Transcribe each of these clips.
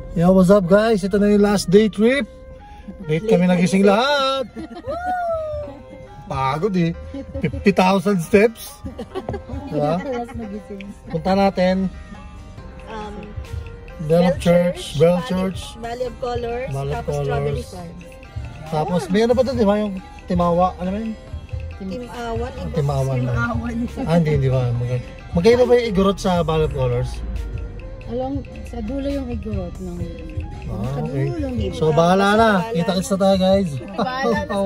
Yo, what's up guys? Ito na yung last day trip. Late kami nagising lahat. Pagod eh. 50,000 steps. Diba? Punta natin. Bell Church, Valley of Colors, Valley of tapos Colors. Strawberry Farm. Tapos may ano pa doon, di ba? Yung Timawa, ano ba yun? Timawan. Timawan na. Hindi ba? Magkaiba ba yung igorot sa Valley of Colors? Along sa dulo yung igorot ng Okay. So bahala na. Kita-kits na tayo guys. bahala na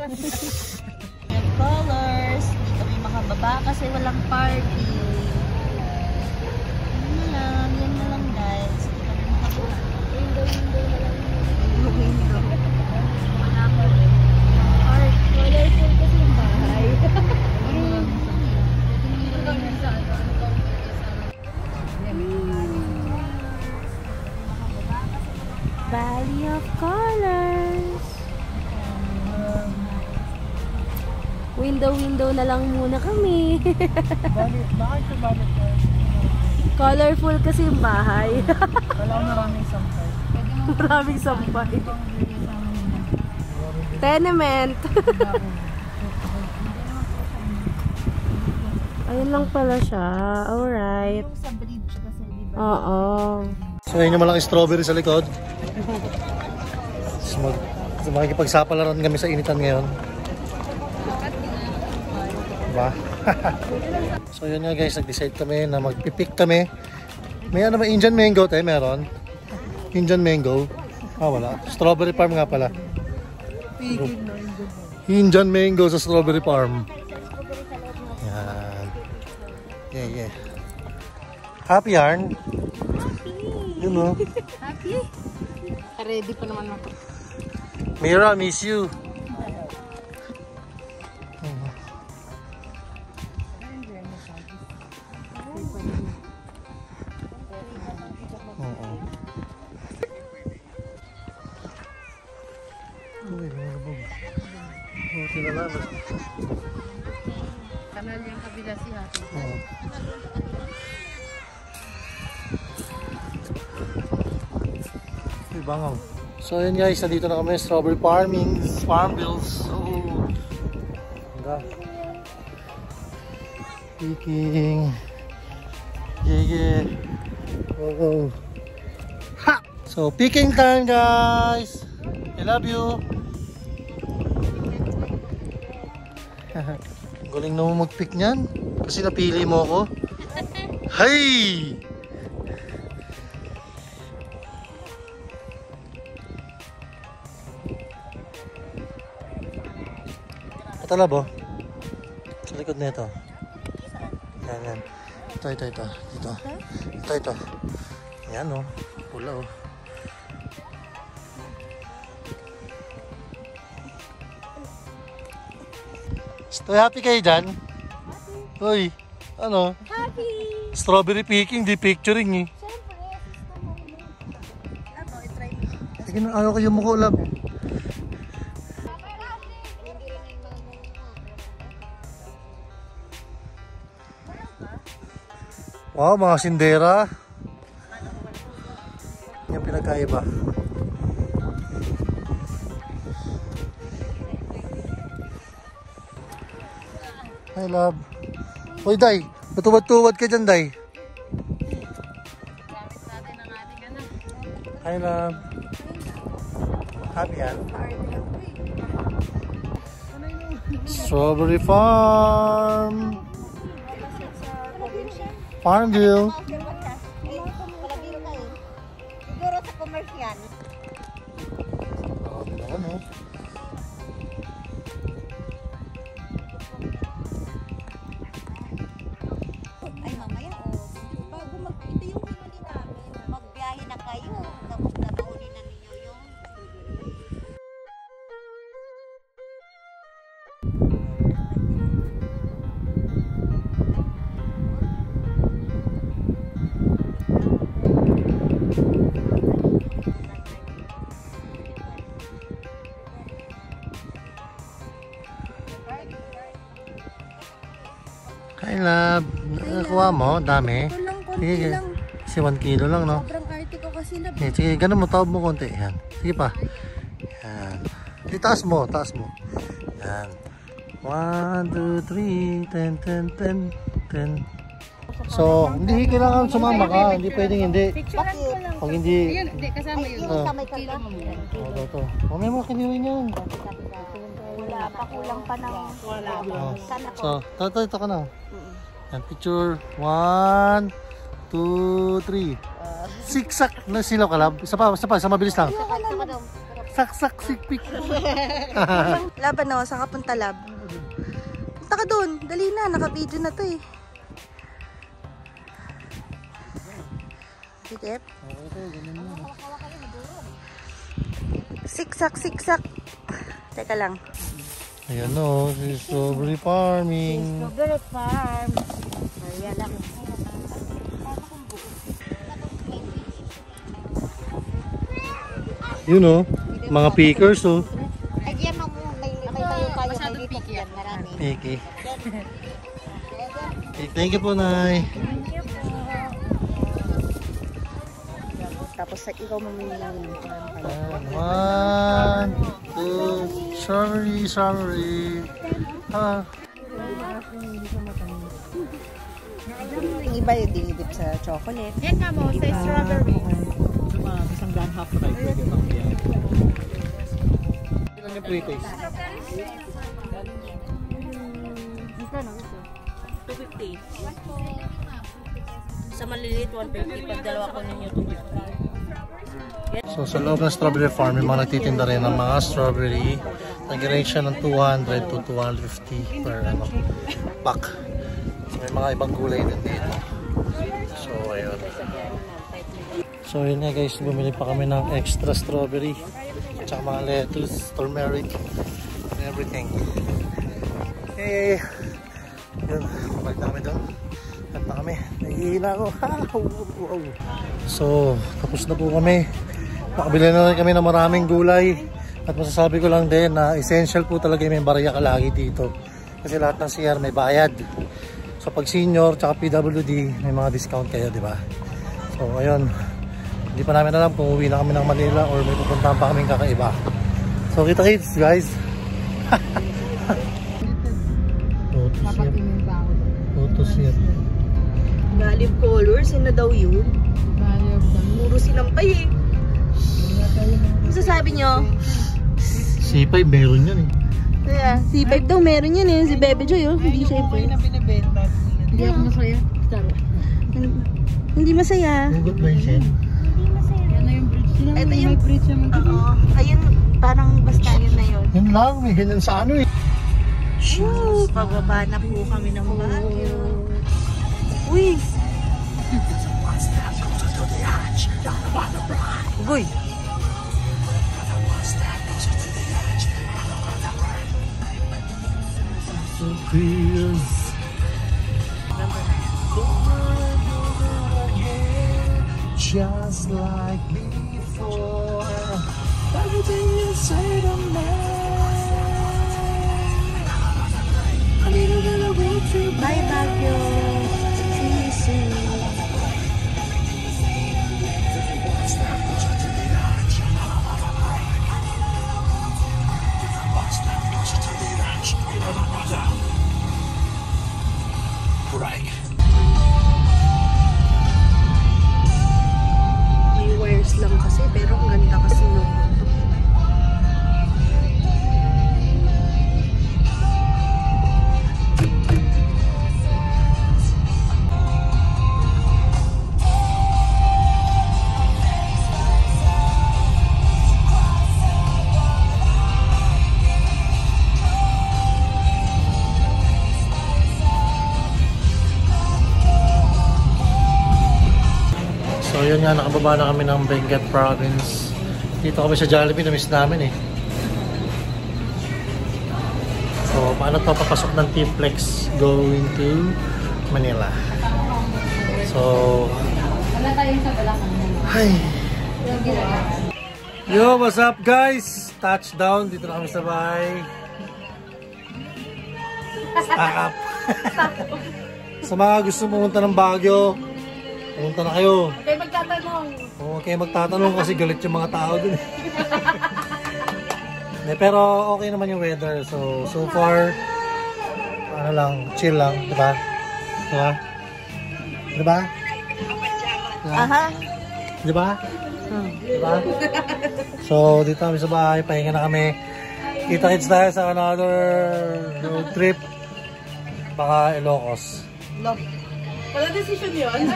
Colors. Dito kami makababa kasi walang party. Yan na lang guys. Dito kami makababa. Window na lang. Window. Wala pa rin. Colorful kasi yung bahay. Valley of Colors. Window na lang muna kami. Colorful kasi yung bahay. maraming sampay. Maraming sampay. Tenement. Ayun lang pala siya. Alright. Oo. So yun yung malaking strawberry sa likod. So makikipagsapalaran kami sa initan ngayon. Diba? So yun nga guys, nag-decide kami na magpipick kami. May ano ba, Indian mango tayo meron? Indian mango. Wala. Strawberry farm nga pala. Indian mango sa strawberry farm. Yan. Yeah. Happy yarn? You know. Happy? Ready pa naman ako. Mira, miss you. Kanal yung kabila siya. Bangaw. So yun guys, nandito na kami strawberry farming, Farmvilles. Picking. Yeah. Ha! So picking time guys. I love you. Galing na mo mag-pick niyan. Kasi napili mo ako. Hey! Ito labo. Sa likod na ito. Yan. Ito. Dito. Ito. Yan o. Pula o. So happy kayo dyan? Happy. Uy. Ano? Happy. Strawberry picking, di picturing eh. Sige na, ayaw kayo mukha lab. Wow, mga sindera. Yung pinagkaiba. Hi, love. Hoy, Day. Matuwad-tuwad ka dyan, Day. Hi, love. Happy yan. Strawberry Farm. Farmville. Siguro sa commercial. Ay mamaya bago ito yung pinuli namin. Magbiyahe na kayo. Tapos nabaunin na ninyo yung Hi, love. Nakuha mo? Dami? ito lang, konti Sige. lang. Kasi 1 kilo lang, no? Sobrang arte ko kasi na Okay, sige, ganun mo, tawag mo konti. Yan. Sige pa. Yan. Sige, taas mo, taas mo. Yan. 1, 2, 3, 10, 10, 10, 10. So, hindi kailangan sumama ka. Hindi pwedeng hindi. Pag hindi... Ayun, hindi kasama yun. Kamay ka ba? Ito. Mamaya mo kiniwin yan. Wala pa, kulang pa ng... Wala pa. So, ito ka na. Yan, picture. 1, 2, 3. Siksak na silaw kalab. Isa pa, sa mabilis lang. Saksak sikpik. Laban na, saan ka punta, Lab? Punta ka doon. Dali na, naka-video na to eh. Sikip. Siksak, siksak. Teka lang. Ayan o, strawberry farming. Strawberry farm. Ayan lang. Yun o, mga pickers o. Ay, yan mo. May tayo-tayo. May dito yan. Marami. Picky. Thank you po, Nay. Tapos ikaw mamili lang. 1, 2, strawberry, strawberry. Yung iba yung dinidip sa chocolate. Yan nga mo, sa strawberry. Isang daan half price, pwede pang yan. Ilan yung pre-taste? Ito no? 250. Sa maliliit 150. Pag dalawa ko ninyo 250. So sa loob ng strawberry farm, may mga nagtitinda rin ng mga strawberry. Nag-range siya ng 200 to 250 per pack. So may mga ibang gulay din dito. So ayun. So yun nga guys, bumili pa kami ng extra strawberry. At saka mga lettuce, turmeric, and everything. Okay. Yun, balik na kami doon. Kanta kami. Nahihina ako. So, tapos na po kami. Nakabili na rin kami ng maraming gulay. At masasabi ko lang din na essential po talaga yung may barya ka lagi dito. Kasi lahat ng CR may bayad. So pag senior tsaka PWD, may mga discount kayo, di ba? So ayun. Hindi pa namin alam kung uwi na kami ng Manila or may pupuntahan pa kaming kakaiba. So kita-kits guys. Photosip. Galib colors, yun na daw yun. Puro sinampay eh. Masasabi nyo? C5 meron yun eh. Kaya, C5 daw meron yun eh. Si Bebe Joy oh. Hindi siya Yung na binibenta. Hindi ako masaya. Hindi masaya. Hugot ba yun siya? Yan na yung bridge. Sila Ito yung... may bridge naman dito. Oo. Ayun, parang basta yun na yun. Yun lang, may ganyan sa ano eh. Woo! Pababa na po kami ng Baguio. Uy! Ugoy! So fierce. Just like before, everything you say to me. A little bit of way to Bye, Baguio! See you soon! May wires lang kasi, pero ang ganda kasi nung So yun nga, nakababa na kami ng Benguet Province. Dito kami sa Jollibee, na-miss namin eh. So paano ito papasok ng T-Flex going to Manila. So Wala tayong sa balakang. hi. Yo, what's up guys? Touchdown, dito na kami sa bahay. Stack up. Sa mga gusto pumunta ng Baguio, Punta na kayo. Kayo magtatanong. Oo, kayo magtatanong kasi galit yung mga tao dun. Pero okay naman yung weather. So far, ano lang, chill lang, diba? Diba? Diba? Aha. Diba? Diba? So, dito kami sa bahay, pahinga na kami. Kita-kits tayo sa another road trip. Baka Ilocos. Wala decision yun.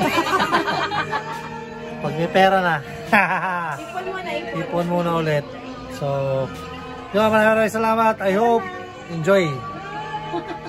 Pag may pera na. Ipon mo na, ipon. Ipon muna ulit. So, maraming salamat. I hope enjoy.